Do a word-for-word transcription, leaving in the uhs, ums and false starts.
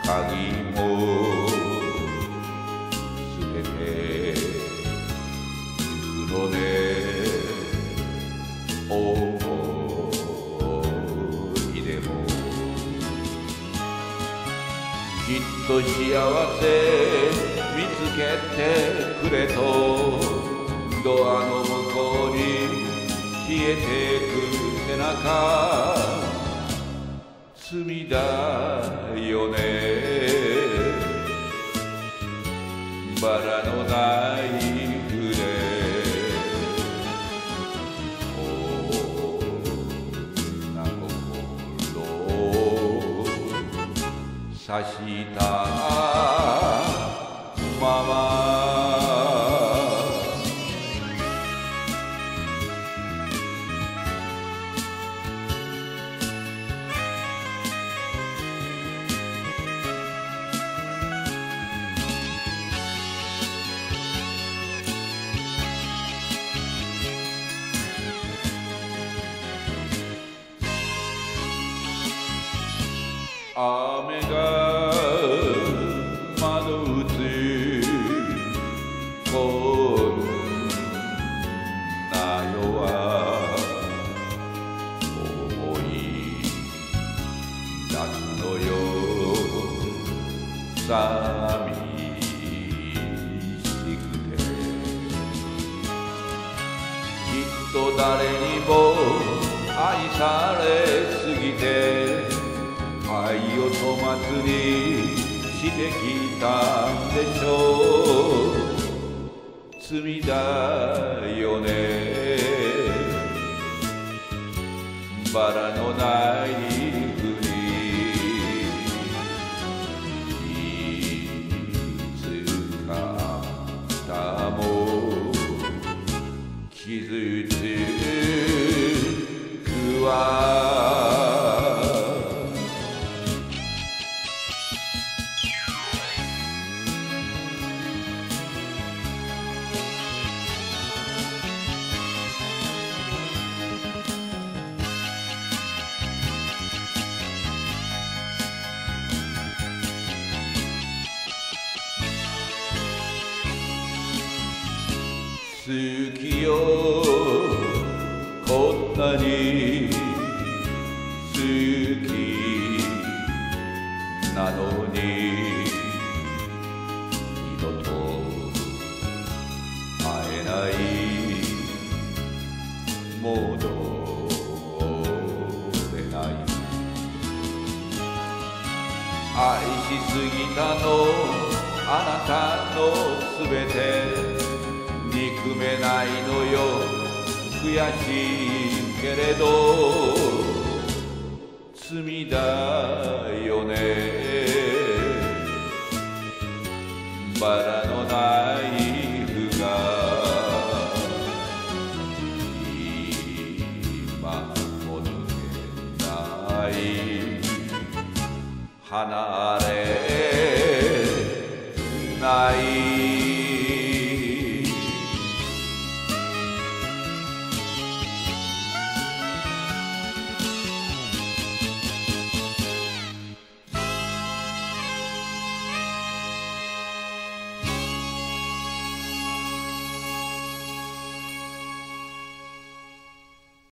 鍵も捨てて行くのね。思い出もきっと幸せ見つけてくれとドアの向こうに消えてく背中罪だよね。バラのナイフでこんな心を刺したまま雨が窓打つこんな夜は重い夏の夜寂しくてきっと誰にも愛されすぎて愛を粗末にしてきたんでしょう。罪だよね。バラのナイフにいつかも傷つくわ。好きよこんなに好きなのに二度と会えない戻れない愛しすぎたのあなたのすべて憎めないのよ悔しいけれど罪だよね。バラのナイフが今も抜けない離れない